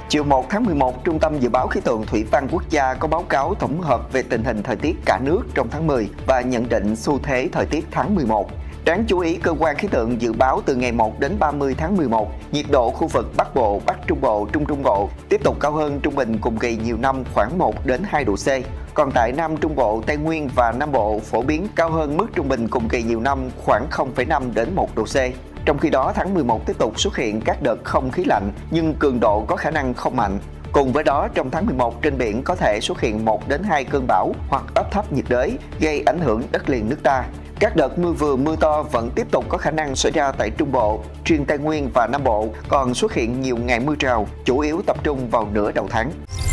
Chiều 1 tháng 11, Trung tâm Dự báo Khí tượng Thủy văn Quốc gia có báo cáo tổng hợp về tình hình thời tiết cả nước trong tháng 10 và nhận định xu thế thời tiết tháng 11. Đáng chú ý, cơ quan khí tượng dự báo từ ngày 1 đến 30 tháng 11, nhiệt độ khu vực Bắc Bộ, Bắc Trung Bộ, Trung Trung Bộ tiếp tục cao hơn trung bình cùng kỳ nhiều năm khoảng 1 đến 2 độ C. Còn tại Nam Trung Bộ, Tây Nguyên và Nam Bộ phổ biến cao hơn mức trung bình cùng kỳ nhiều năm khoảng 0,5 đến 1 độ C. Trong khi đó, tháng 11 tiếp tục xuất hiện các đợt không khí lạnh nhưng cường độ có khả năng không mạnh. Cùng với đó, trong tháng 11 trên biển có thể xuất hiện 1 đến 2 cơn bão hoặc áp thấp nhiệt đới gây ảnh hưởng đất liền nước ta. Các đợt mưa vừa mưa to vẫn tiếp tục có khả năng xảy ra tại Trung Bộ, riêng Tây Nguyên và Nam Bộ còn xuất hiện nhiều ngày mưa rào, chủ yếu tập trung vào nửa đầu tháng.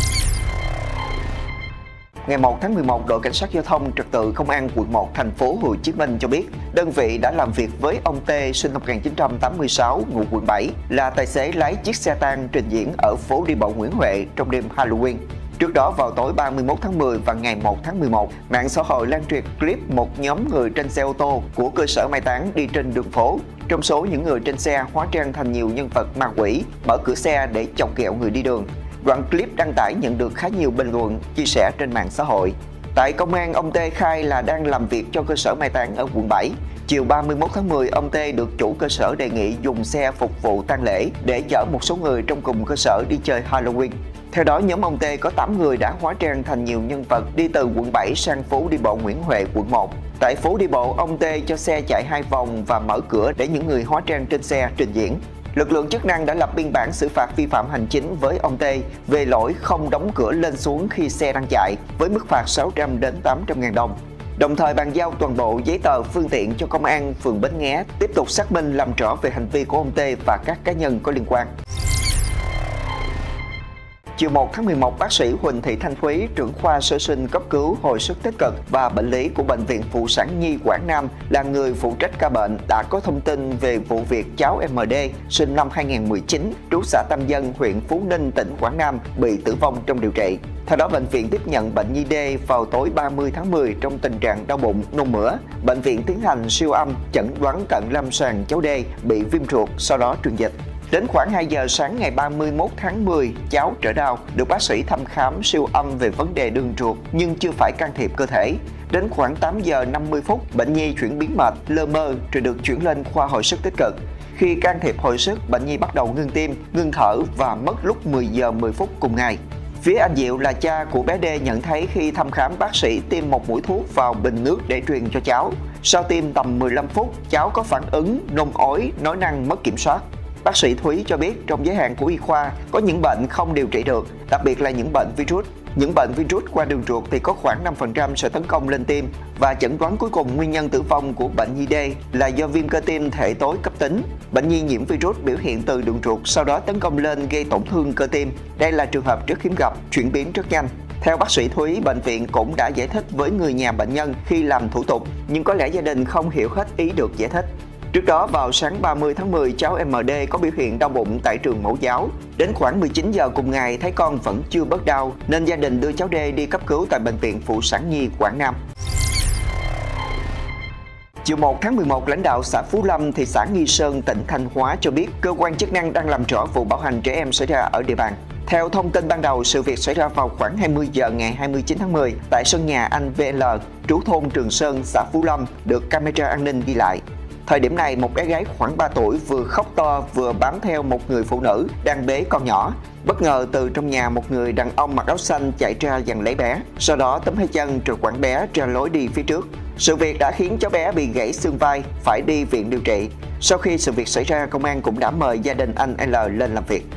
Ngày 1 tháng 11, đội cảnh sát giao thông trật tự công an quận 1 thành phố Hồ Chí Minh cho biết, đơn vị đã làm việc với ông T sinh năm 1986, ngụ quận 7, là tài xế lái chiếc xe tang trình diễn ở phố đi bộ Nguyễn Huệ trong đêm Halloween. Trước đó, vào tối 31 tháng 10 và ngày 1 tháng 11, mạng xã hội lan truyền clip một nhóm người trên xe ô tô của cơ sở mai táng đi trên đường phố. Trong số những người trên xe hóa trang thành nhiều nhân vật ma quỷ, mở cửa xe để chọc ghẹo người đi đường. Đoạn clip đăng tải nhận được khá nhiều bình luận, chia sẻ trên mạng xã hội. Tại công an, ông T khai là đang làm việc cho cơ sở mai táng ở quận 7. Chiều 31 tháng 10, ông T được chủ cơ sở đề nghị dùng xe phục vụ tang lễ để chở một số người trong cùng cơ sở đi chơi Halloween. Theo đó, nhóm ông T có 8 người đã hóa trang thành nhiều nhân vật đi từ quận 7 sang phố đi bộ Nguyễn Huệ, quận 1. Tại phố đi bộ, ông T cho xe chạy 2 vòng và mở cửa để những người hóa trang trên xe trình diễn. Lực lượng chức năng đã lập biên bản xử phạt vi phạm hành chính với ông T về lỗi không đóng cửa lên xuống khi xe đang chạy với mức phạt 600 đến 800 ngàn đồng. Đồng thời bàn giao toàn bộ giấy tờ phương tiện cho công an phường Bến Nghé tiếp tục xác minh làm rõ về hành vi của ông T và các cá nhân có liên quan. Chiều 1 tháng 11, bác sĩ Huỳnh Thị Thanh Thúy, trưởng khoa sơ sinh cấp cứu, hồi sức tích cực và bệnh lý của Bệnh viện Phụ sản Nhi Quảng Nam là người phụ trách ca bệnh đã có thông tin về vụ việc cháu MD sinh năm 2019, trú xã Tam Dân, huyện Phú Ninh, tỉnh Quảng Nam bị tử vong trong điều trị. Theo đó, bệnh viện tiếp nhận bệnh nhi D vào tối 30 tháng 10 trong tình trạng đau bụng, nôn mửa. Bệnh viện tiến hành siêu âm, chẩn đoán cận lâm sàng cháu D bị viêm ruột, sau đó truyền dịch. Đến khoảng 2 giờ sáng ngày 31 tháng 10, cháu trở đau, được bác sĩ thăm khám siêu âm về vấn đề đường ruột nhưng chưa phải can thiệp cơ thể. Đến khoảng 8 giờ 50 phút, bệnh nhi chuyển biến mệt, lơ mơ rồi được chuyển lên khoa hồi sức tích cực. Khi can thiệp hồi sức, bệnh nhi bắt đầu ngưng tim, ngưng thở và mất lúc 10 giờ 10 phút cùng ngày. Phía anh Diệu là cha của bé D nhận thấy khi thăm khám bác sĩ tiêm một mũi thuốc vào bình nước để truyền cho cháu. Sau tiêm tầm 15 phút, cháu có phản ứng, nôn ói, nói năng mất kiểm soát. Bác sĩ Thúy cho biết trong giới hạn của y khoa có những bệnh không điều trị được, đặc biệt là những bệnh virus. Những bệnh virus qua đường ruột thì có khoảng 5% sẽ tấn công lên tim và chẩn đoán cuối cùng nguyên nhân tử vong của bệnh nhi D là do viêm cơ tim thể tối cấp tính. Bệnh nhi nhiễm virus biểu hiện từ đường ruột sau đó tấn công lên gây tổn thương cơ tim. Đây là trường hợp rất hiếm gặp, chuyển biến rất nhanh. Theo bác sĩ Thúy, bệnh viện cũng đã giải thích với người nhà bệnh nhân khi làm thủ tục, nhưng có lẽ gia đình không hiểu hết ý được giải thích. Trước đó, vào sáng 30 tháng 10, cháu MD có biểu hiện đau bụng tại trường mẫu giáo. Đến khoảng 19 giờ cùng ngày, thấy con vẫn chưa bớt đau, nên gia đình đưa cháu D đi cấp cứu tại Bệnh viện Phụ sản Nhi Quảng Nam. Chiều 1 tháng 11, lãnh đạo xã Phú Lâm, thị xã Nghi Sơn, tỉnh Thanh Hóa cho biết cơ quan chức năng đang làm rõ vụ bạo hành trẻ em xảy ra ở địa bàn. Theo thông tin ban đầu, sự việc xảy ra vào khoảng 20 giờ ngày 29 tháng 10 tại sân nhà anh VL, trú thôn Trường Sơn, xã Phú Lâm, được camera an ninh ghi lại. Thời điểm này, một bé gái khoảng 3 tuổi vừa khóc to vừa bám theo một người phụ nữ đang bế con nhỏ. Bất ngờ từ trong nhà một người đàn ông mặc áo xanh chạy ra giằng lấy bé, sau đó túm hai chân rồi quẳng bé ra lối đi phía trước. Sự việc đã khiến cháu bé bị gãy xương vai, phải đi viện điều trị. Sau khi sự việc xảy ra, công an cũng đã mời gia đình anh L lên làm việc.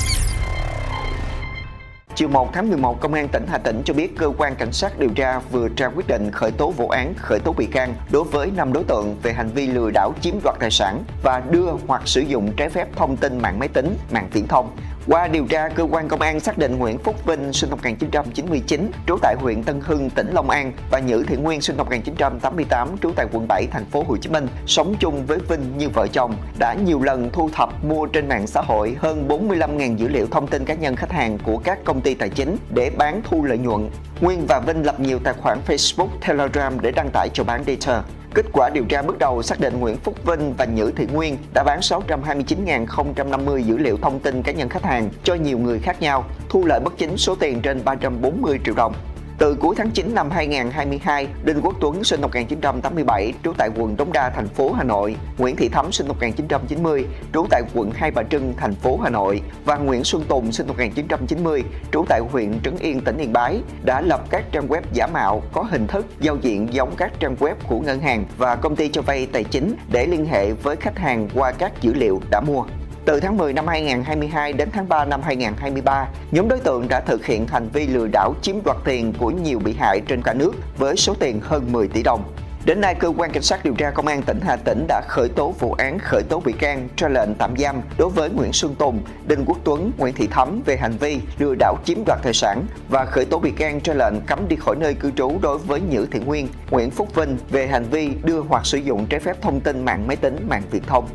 Chiều 1 tháng 11, Công an tỉnh Hà Tĩnh cho biết cơ quan cảnh sát điều tra vừa ra quyết định khởi tố vụ án, khởi tố bị can đối với 5 đối tượng về hành vi lừa đảo chiếm đoạt tài sản và đưa hoặc sử dụng trái phép thông tin mạng máy tính, mạng viễn thông. Qua điều tra, cơ quan công an xác định Nguyễn Phúc Vinh sinh năm 1999, trú tại huyện Tân Hưng, tỉnh Long An và Nhữ Thị Nguyên sinh năm 1988, trú tại quận 7, thành phố Hồ Chí Minh, sống chung với Vinh như vợ chồng, đã nhiều lần thu thập mua trên mạng xã hội hơn 45.000 dữ liệu thông tin cá nhân khách hàng của các công ty tài chính để bán thu lợi nhuận. Nguyên và Vinh lập nhiều tài khoản Facebook, Telegram để đăng tải chào bán data. Kết quả điều tra bước đầu xác định Nguyễn Phúc Vinh và Nhữ Thị Nguyên đã bán 629.050 dữ liệu thông tin cá nhân khách hàng cho nhiều người khác nhau, thu lợi bất chính số tiền trên 340 triệu đồng. Từ cuối tháng 9 năm 2022, Đinh Quốc Tuấn sinh năm 1987, trú tại quận Đống Đa, thành phố Hà Nội, Nguyễn Thị Thắm sinh năm 1990, trú tại quận Hai Bà Trưng, thành phố Hà Nội và Nguyễn Xuân Tùng sinh năm 1990, trú tại huyện Trấn Yên, tỉnh Yên Bái đã lập các trang web giả mạo có hình thức giao diện giống các trang web của ngân hàng và công ty cho vay tài chính để liên hệ với khách hàng qua các dữ liệu đã mua. Từ tháng 10 năm 2022 đến tháng 3 năm 2023, nhóm đối tượng đã thực hiện hành vi lừa đảo chiếm đoạt tiền của nhiều bị hại trên cả nước với số tiền hơn 10 tỷ đồng. Đến nay, cơ quan cảnh sát điều tra công an tỉnh Hà Tĩnh đã khởi tố vụ án khởi tố bị can, ra lệnh tạm giam đối với Nguyễn Xuân Tùng, Đinh Quốc Tuấn, Nguyễn Thị Thắm về hành vi lừa đảo chiếm đoạt tài sản và khởi tố bị can, ra lệnh cấm đi khỏi nơi cư trú đối với Nhữ Thị Nguyên, Nguyễn Phúc Vinh về hành vi đưa hoặc sử dụng trái phép thông tin mạng máy tính, mạng viễn thông.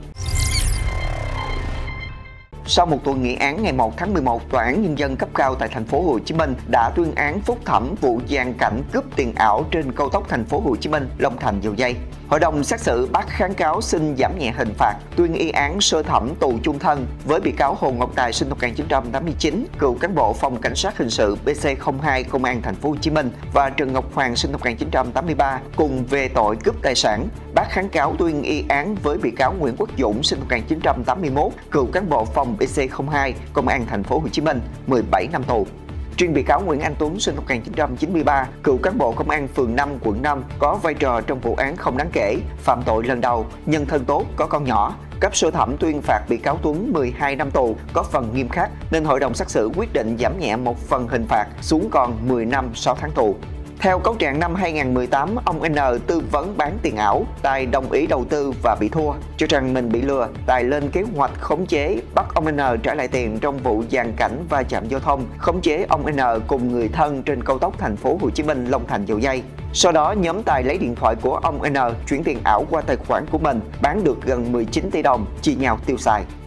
Sau một tuần nghị án ngày 1 tháng 11, Tòa án Nhân dân cấp cao tại thành phố Hồ Chí Minh đã tuyên án phúc thẩm vụ giàn cảnh cướp tiền ảo trên cao tốc thành phố Hồ Chí Minh Long Thành - Dầu Giây. Hội đồng xét xử bác kháng cáo xin giảm nhẹ hình phạt, tuyên y án sơ thẩm tù chung thân với bị cáo Hồ Ngọc Tài sinh năm 1989, cựu cán bộ phòng cảnh sát hình sự PC02 Công an thành phố Hồ Chí Minh và Trần Ngọc Hoàng sinh năm 1983 cùng về tội cướp tài sản. Bác kháng cáo tuyên y án với bị cáo Nguyễn Quốc Dũng sinh năm 1981, cựu cán bộ phòng PC02 Công an thành phố Hồ Chí Minh 17 năm tù. Riêng bị cáo Nguyễn Anh Tuấn sinh năm 1993, cựu cán bộ công an phường 5, quận 5 có vai trò trong vụ án không đáng kể, phạm tội lần đầu, nhân thân tốt, có con nhỏ. Cấp sơ thẩm tuyên phạt bị cáo Tuấn 12 năm tù, có phần nghiêm khắc nên hội đồng xét xử quyết định giảm nhẹ một phần hình phạt xuống còn 10 năm 6 tháng tù. Theo cáo trạng năm 2018, ông N tư vấn bán tiền ảo, Tài đồng ý đầu tư và bị thua. Cho rằng mình bị lừa, Tài lên kế hoạch khống chế, bắt ông N trả lại tiền trong vụ giàn cảnh va chạm giao thông, khống chế ông N cùng người thân trên cao tốc thành phố Hồ Chí Minh Long Thành - Dầu Giây. Sau đó, nhóm Tài lấy điện thoại của ông N chuyển tiền ảo qua tài khoản của mình, bán được gần 19 tỷ đồng, chia nhau tiêu xài.